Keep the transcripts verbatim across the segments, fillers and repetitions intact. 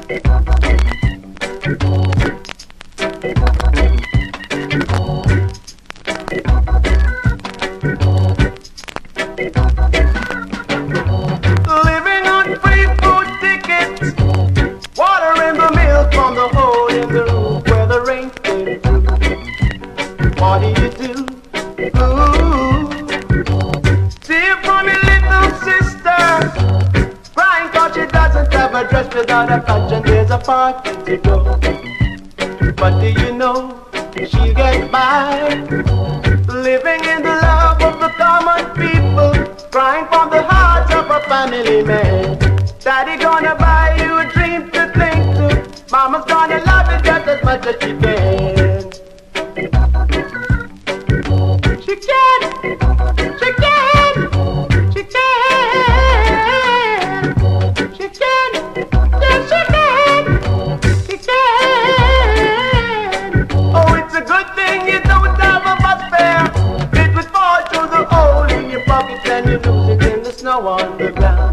Living on free food tickets, water in the milk from the hole in the roof where the rain came through. What do you do? Ooh. Steal from your little sister, crying cause she doesn't have a dress without a patch and there's a party to go. But do you know she gets by, living in the love of the common people, crying from the hearts of a family man. Daddy gonna buy you a dream to cling to, Mama's gonna love you just as much as she can. She can, she can, she can, she can, yes she can, she can. Oh, it's a good thing you don't have a bus fare. It would fall through the hole in your pocket and you lose it in the snow on the ground.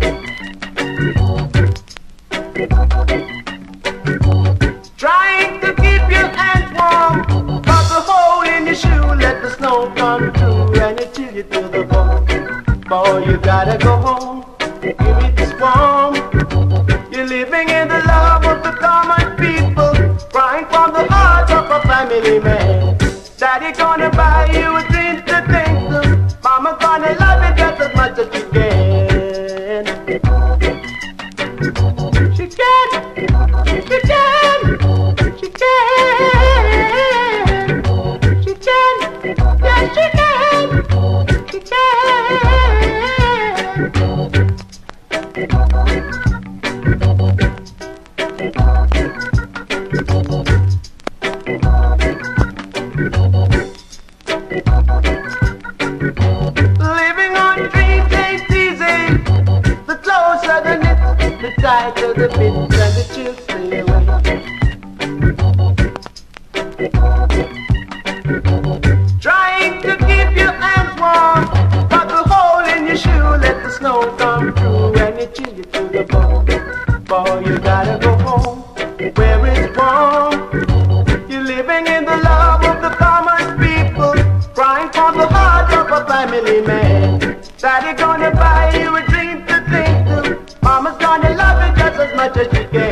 Trying to keep your hands warm, cut the hole in your shoe, let the snow come through and it chill you to the bone. Boy, you gotta go home, give it this warm. You're living in the love of the common people, crying from the heart of a family man. Daddy gonna buy you a dream to think of, Mama gonna love you just as much as she can. She can, she can, she can, she can, yes she can, she Living on dreams ain't easy. The closer the knit, the tighter the fit, and the chills stay away. Trying to keep your hands warm, cut the hole in your shoe, let the snow come through, and it chill you to the bone. Boy, you gotta go home where it's warm. You're living in the love of the common people, crying from the heart of a family man. Daddy gonna buy you a dream to think to, Mama's gonna love you just as much as she can.